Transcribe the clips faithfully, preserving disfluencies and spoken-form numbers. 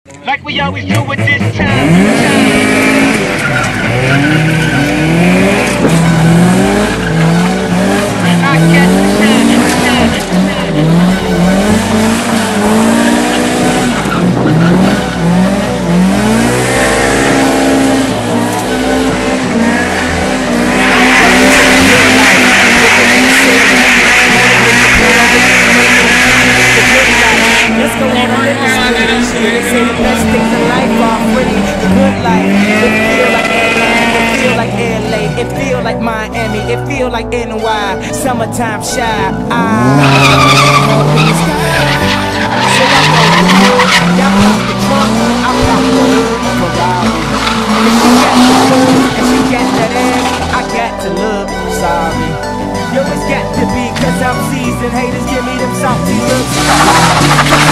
Like we always do at this time. I get Let's go on a little street. They say the best things in life are free. The good life. It feel like Atlanta. It feel like L A. It feel like Miami. It feel like N Y. Summertime shy. Ah. So I roll the hood. Y'all pop the trunk. I pop the hood. Ferrari. If she got the food and she got that ass, I got to look sorry. Yo, it's got to be cause I'm seasoned. Haters give me them salty looks.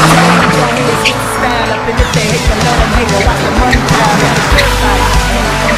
Style up, and if they hate to let them hate, watch the money fly. It's a good life.